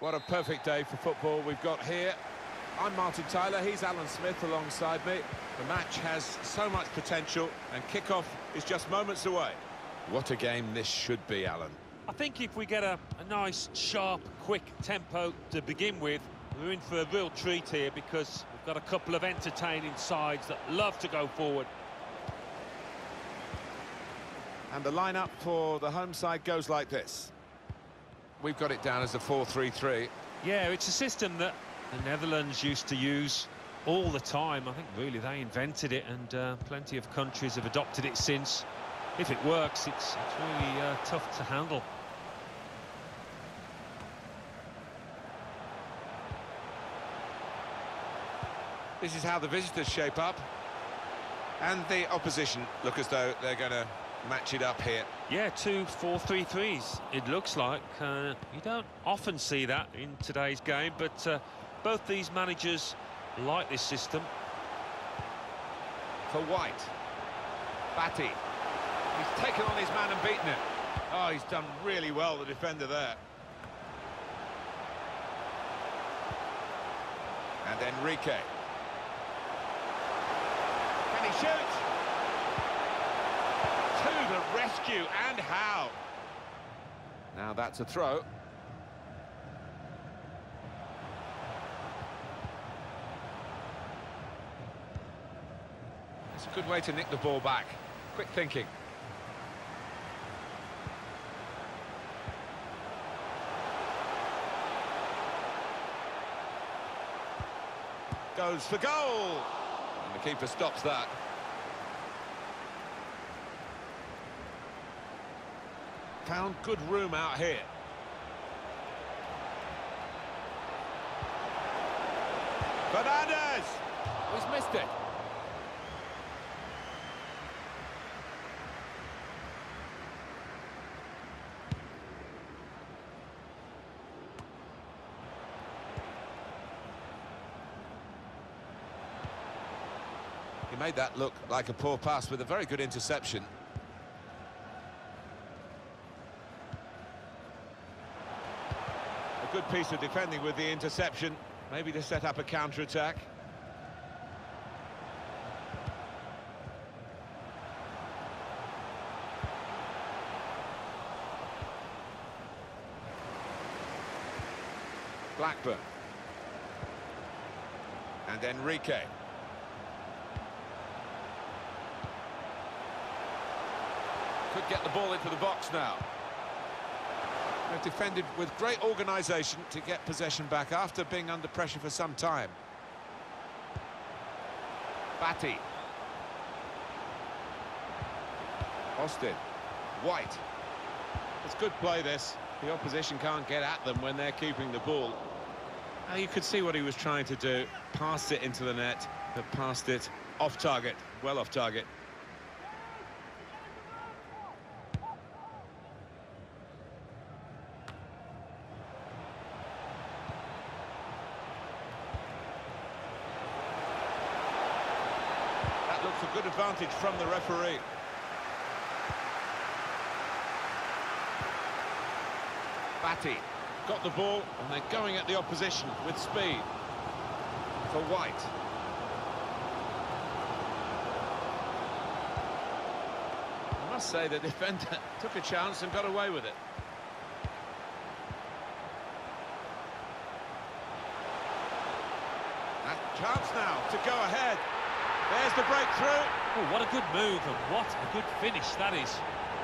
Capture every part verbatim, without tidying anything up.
What a perfect day for football we've got here. I'm Martin Tyler, he's Alan Smith alongside me. The match has so much potential and kick-off is just moments away. What a game this should be, Alan. I think if we get a, a nice, sharp, quick tempo to begin with, we're in for a real treat here because we've got a couple of entertaining sides that love to go forward. And the lineup for the home side goes like this. We've got it down as a four three three. Yeah, it's a system that the Netherlands used to use all the time. I think really they invented it, and uh, plenty of countries have adopted it since. If it works, it's, it's really uh, tough to handle. This is how the visitors shape up. And the opposition look as though they're going to match it up here. Yeah, two four three threes, it looks like. Uh, you don't often see that in today's game, but uh, both these managers like this system. For White. Batty. He's taken on his man and beaten him. Oh, he's done really well, the defender there. And Enrique. Can he shoot? To the rescue, and how? Now that's a throw. It's a good way to nick the ball back. Quick thinking. Goes for goal! And the keeper stops that. Found good room out here. Fernandez! He's missed it. He made that look like a poor pass with a very good interception. A good piece of defending with the interception, maybe to set up a counter-attack. Blackburn. And Enrique. Could get the ball into the box now. They've defended with great organisation to get possession back after being under pressure for some time. Batty. Austin. White. It's good play, this. The opposition can't get at them when they're keeping the ball. Now you could see what he was trying to do. Passed it into the net, but passed it off target. Well off target. Looks a good advantage from the referee. Batty got the ball and they're going at the opposition with speed. For White. I must say the defender took a chance and got away with it. That chance now to go ahead. There's the breakthrough. Oh, what a good move and what a good finish that is.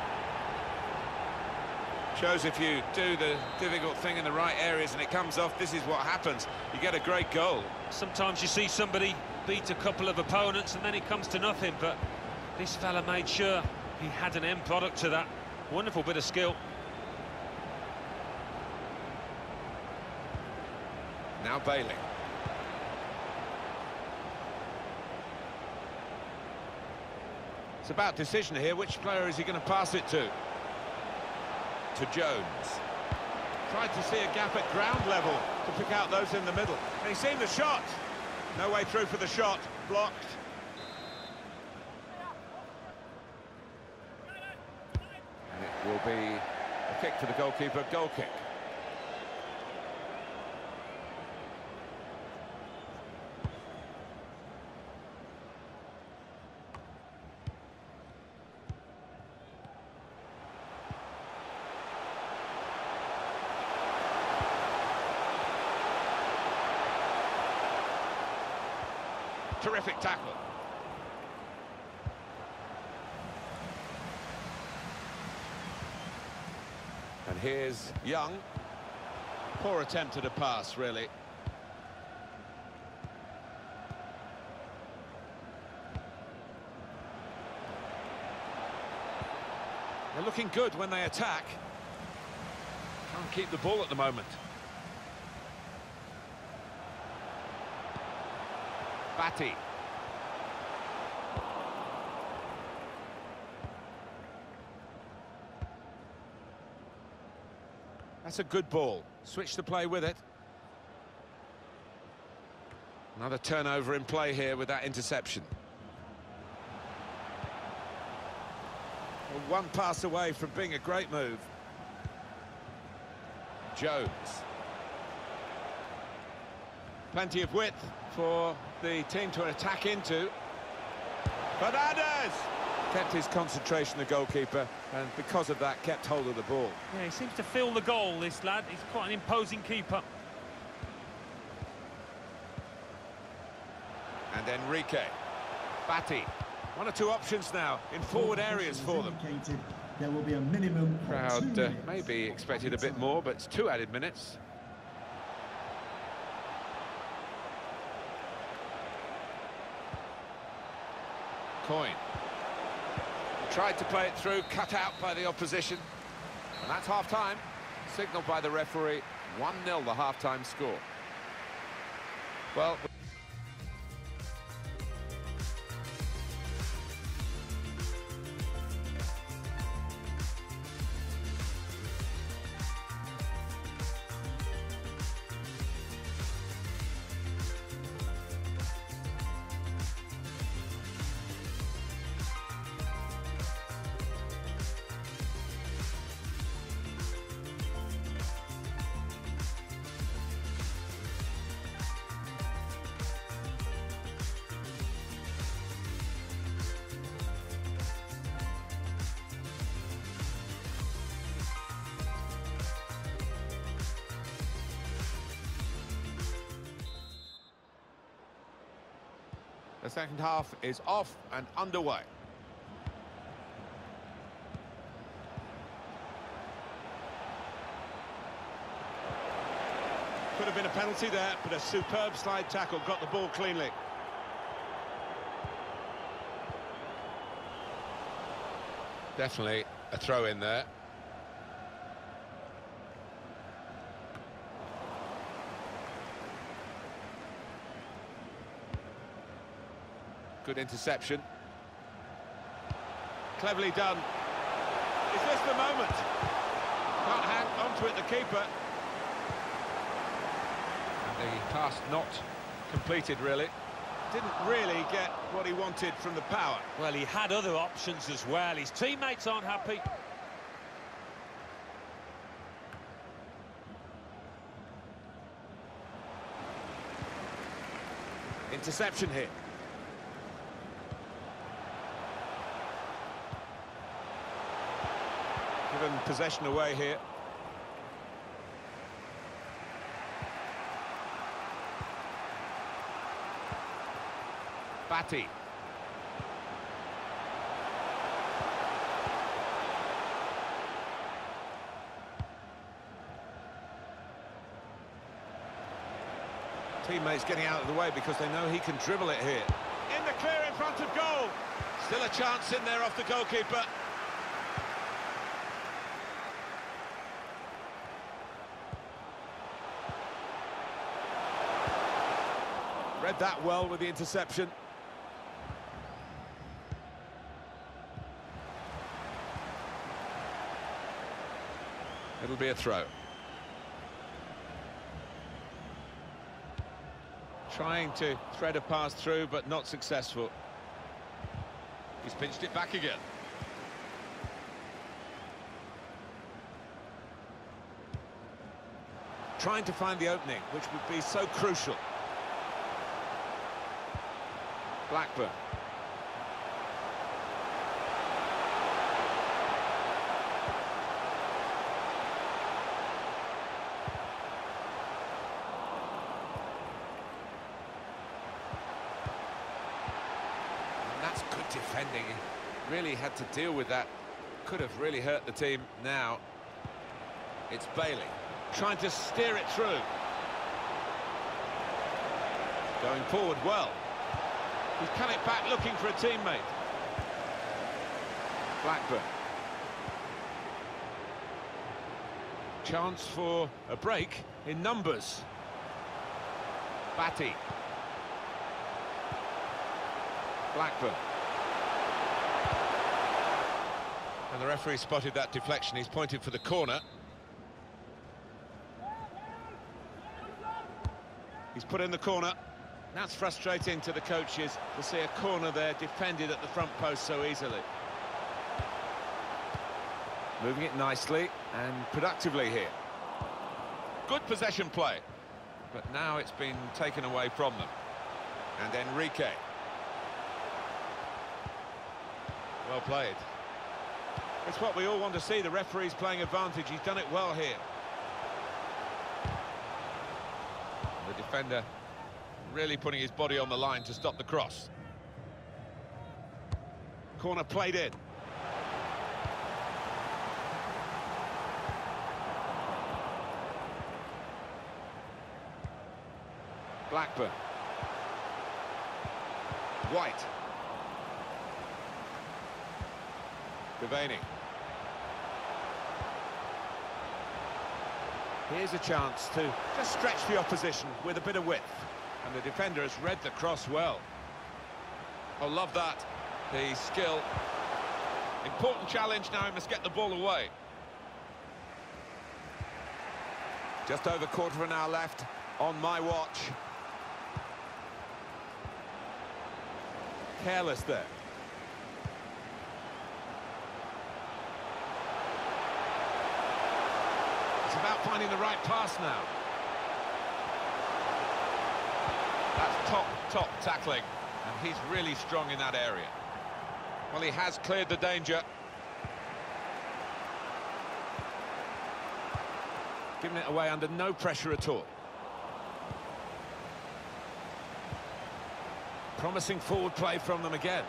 Shows if you do the difficult thing in the right areas and it comes off, this is what happens. You get a great goal. Sometimes you see somebody beat a couple of opponents and then it comes to nothing, but this fella made sure he had an end product to that. Wonderful bit of skill. Now Bailey. It's about decision here. Which player is he going to pass it to? To Jones. Tried to see a gap at ground level to pick out those in the middle. And he's seen the shot. No way through for the shot. Blocked. And it will be a kick for the goalkeeper. Goal kick. Terrific tackle. And here's Young. Poor attempt at a pass, really. They're looking good when they attack. Can't keep the ball at the moment. Batty. That's a good ball. Switch the play with it. Another turnover in play here with that interception. Well, one pass away from being a great move. Jones. Plenty of width for the team to attack into. Fernandez! Kept his concentration, the goalkeeper, and because of that, kept hold of the ball. Yeah, he seems to feel the goal, this lad. He's quite an imposing keeper. And Enrique. Batty. One or two options now in forward areas for them. There will be a minimum Crowd uh, maybe expected a bit more, but it's two added minutes. Coyne. Tried to play it through, cut out by the opposition. And that's half-time. Signalled by the referee, one nil the half-time score. Well... The second half is off and underway. Could have been a penalty there, but a superb slide tackle got the ball cleanly. Definitely a throw in there. Good interception. Cleverly done. Is this the moment? Can't hang onto it, the keeper. And the pass not completed, really. Didn't really get what he wanted from the power. Well, he had other options as well. His teammates aren't happy. Interception here. Given possession away here. Batty. Teammates getting out of the way because they know he can dribble it here. In the clear in front of goal. Still a chance in there off the goalkeeper. Read that well with the interception. It'll be a throw. Trying to thread a pass through, but not successful. He's pinched it back again. Trying to find the opening, which would be so crucial. Blackburn. defending. He really had to deal with that. Could have really hurt the team now. It's Bailey trying to steer it through. Going forward well. He's cut it back looking for a teammate. Blackburn. Chance for a break in numbers. Batty. Blackburn. And the referee spotted that deflection. He's pointed for the corner. He's put in the corner. That's frustrating to the coaches to see a corner there defended at the front post so easily. Moving it nicely and productively here. Good possession play. But now it's been taken away from them. And Enrique. Well played. It's what we all want to see. The referee's playing advantage. He's done it well here. The defender really putting his body on the line to stop the cross. Corner played in. Blackburn. White. Devaney. Here's a chance to just stretch the opposition with a bit of width. And the defender has read the cross well. Oh, love that. The skill. Important challenge now, he must get the ball away. Just over quarter of an hour left on my watch. Careless there. It's about finding the right pass now. That's top, top tackling, and he's really strong in that area. Well, he has cleared the danger. Giving it away under no pressure at all. Promising forward play from them again.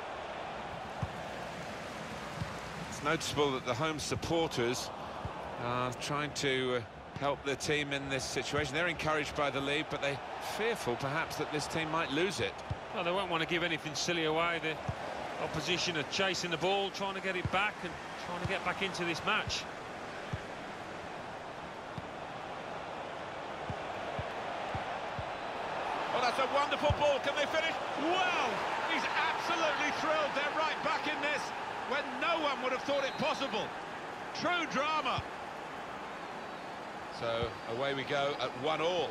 It's noticeable that the home supporters are trying to uh, help their team in this situation. They're encouraged by the lead, but they're fearful perhaps that this team might lose it. Well, they won't want to give anything silly away. The opposition are chasing the ball, trying to get it back and trying to get back into this match. Oh, that's a wonderful ball. Can they finish? Well, he's absolutely thrilled. They're right back in this when no one would have thought it possible. True drama. So away we go at one all.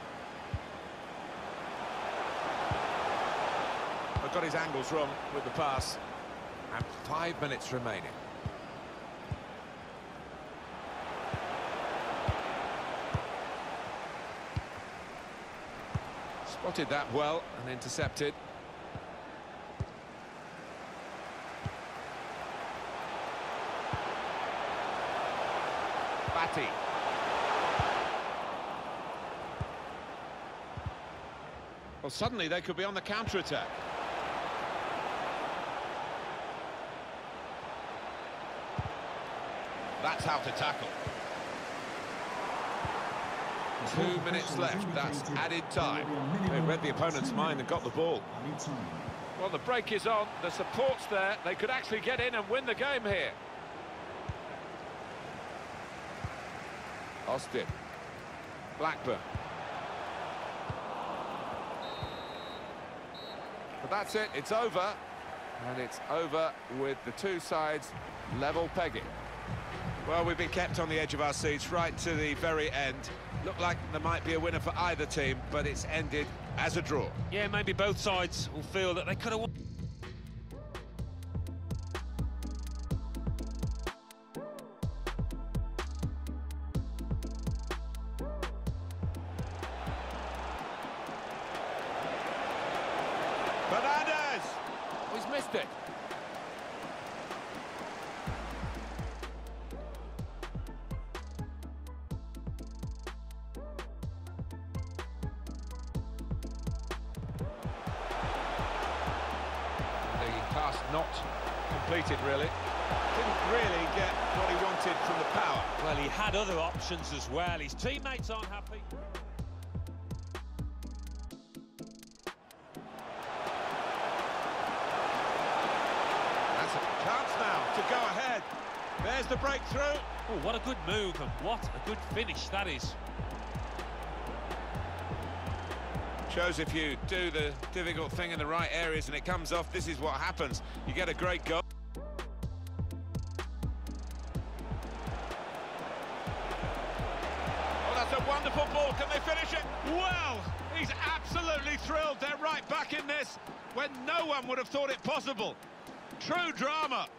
I've got his angles wrong with the pass. And five minutes remaining. Spotted that well and intercepted. Batty. Well, suddenly they could be on the counter-attack. That's how to tackle. Two minutes left, that's added time. They read the opponent's mind and got the ball. Well, the break is on, the support's there, they could actually get in and win the game here. Austin. Blackburn. But that's it, it's over. And it's over with the two sides level pegging. Well, we've been kept on the edge of our seats right to the very end. Looked like there might be a winner for either team, but it's ended as a draw. Yeah, maybe both sides will feel that they could have won. Fernandez! Oh, he's missed it. The pass not completed, really. Didn't really get what he wanted from the power. Well, he had other options as well. His teammates aren't happy. That's a chance now to go ahead. There's the breakthrough. Oh, what a good move and what a good finish that is. Shows if you do the difficult thing in the right areas and it comes off, this is what happens. You get a great goal. Oh, that's a wonderful ball. Can they finish it? Well, he's absolutely thrilled. They're right back in this when no one would have thought it possible. True drama.